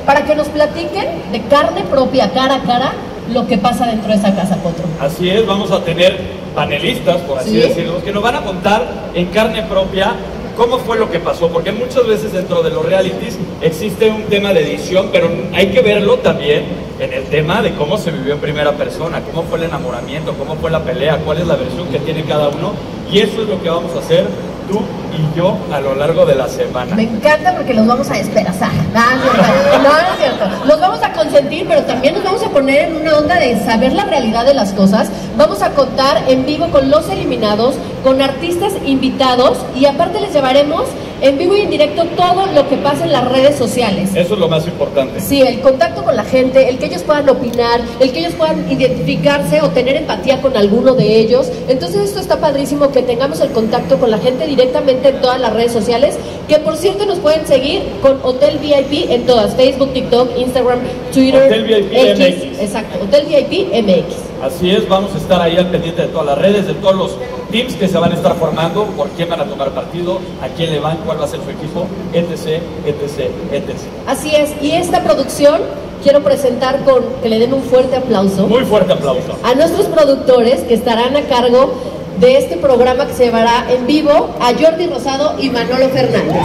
para que nos platiquen de carne propia, cara a cara, lo que pasa dentro de esa casa, Potro. Así es, vamos a tener panelistas, por así decirlo, que nos van a contar en carne propia cómo fue lo que pasó, porque muchas veces dentro de los realities existe un tema de edición, pero hay que verlo también en el tema de cómo se vivió en primera persona, cómo fue el enamoramiento, cómo fue la pelea, cuál es la versión que tiene cada uno, y eso es lo que vamos a hacer tú y yo a lo largo de la semana. Me encanta porque los vamos a despedazar. No es cierto. Los vamos a consentir, pero también nos vamos a poner en una onda de saber la realidad de las cosas. Vamos a contar en vivo con los eliminados, con artistas invitados, y aparte les llevaremos en vivo y en directo todo lo que pasa en las redes sociales. Eso es lo más importante. Sí, el contacto con la gente, el que ellos puedan opinar, el que ellos puedan identificarse o tener empatía con alguno de ellos. Entonces esto está padrísimo, que tengamos el contacto con la gente directamente en todas las redes sociales, que por cierto nos pueden seguir con Hotel VIP en todas: Facebook, TikTok, Instagram, Twitter, Hotel VIP X, MX. exacto, Hotel VIP MX. Así es, vamos a estar ahí al pendiente de todas las redes, de todos los teams que se van a estar formando, por quién van a tomar partido, a quién le van, cuál va a ser su equipo, etc, etc, etc. Así es, y esta producción quiero presentar con que le den un fuerte aplauso. Muy fuerte aplauso. A nuestros productores que estarán a cargo de este programa que se llevará en vivo, a Jordi Rosado y Manolo Fernández.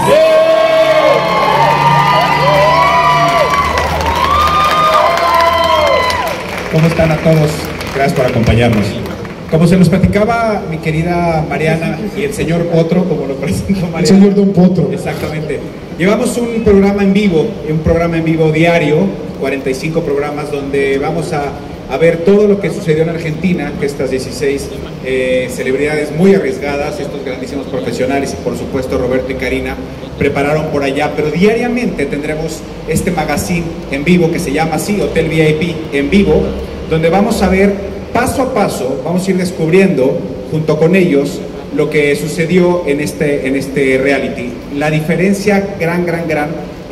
¿Cómo están a todos? Gracias por acompañarnos. Como se nos platicaba mi querida Mariana y el señor Potro, como lo presentó Mariana. El señor Don Potro. Exactamente. Llevamos un programa en vivo diario, 45 programas, donde vamos a ver todo lo que sucedió en Argentina, que estas 16 celebridades muy arriesgadas, estos grandísimos profesionales y por supuesto Roberto y Karina prepararon por allá, pero diariamente tendremos este magazine en vivo que se llama así, Hotel VIP en vivo, donde vamos a ver paso a paso, vamos a ir descubriendo junto con ellos lo que sucedió en este reality. La diferencia grande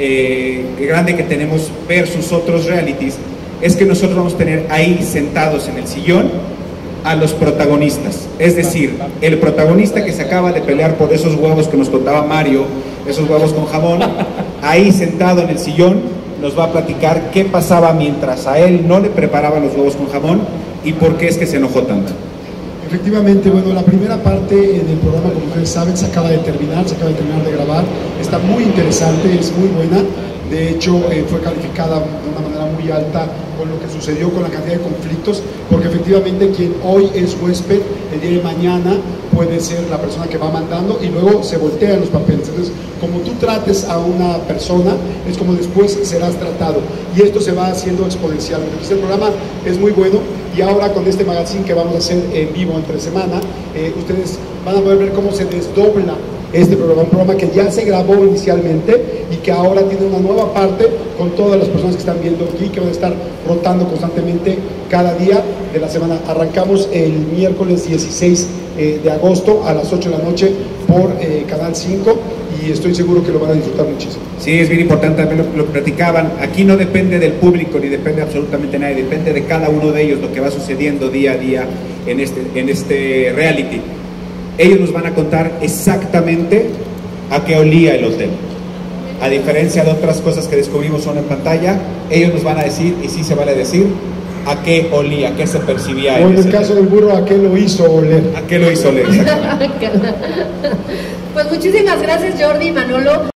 que tenemos versus otros realities es que nosotros vamos a tener ahí sentados en el sillón a los protagonistas, es decir, el protagonista que se acaba de pelear por esos huevos que nos contaba Mario, esos huevos con jamón, ahí sentado en el sillón nos va a platicar qué pasaba mientras a él no le preparaban los huevos con jamón y por qué es que se enojó tanto. Efectivamente, bueno, la primera parte del programa, como ustedes saben, se acaba de terminar de grabar, está muy interesante, es muy buena. De hecho, fue calificada de una manera muy alta con lo que sucedió, con la cantidad de conflictos, porque efectivamente quien hoy es huésped, el día de mañana puede ser la persona que va mandando y luego se voltean los papeles. Entonces, como tú trates a una persona, es como después serás tratado. Y esto se va haciendo exponencial. Entonces, el programa es muy bueno y ahora con este magazine que vamos a hacer en vivo entre semana, ustedes van a poder ver cómo se desdobla este programa, un programa que ya se grabó inicialmente y que ahora tiene una nueva parte con todas las personas que están viendo aquí, que van a estar rotando constantemente cada día de la semana. Arrancamos el miércoles 16 de agosto a las 8 de la noche por Canal 5 y estoy seguro que lo van a disfrutar muchísimo. Sí, es bien importante, también lo que platicaban, aquí no depende del público ni depende absolutamente nadie, depende de cada uno de ellos lo que va sucediendo día a día en este reality. Ellos nos van a contar exactamente a qué olía el hotel. A diferencia de otras cosas que descubrimos son en pantalla, ellos nos van a decir, y sí se vale decir, a qué olía, a qué se percibía. O en el caso del burro, a qué lo hizo oler. A qué lo hizo oler, exactamente. Pues muchísimas gracias, Jordi y Manolo.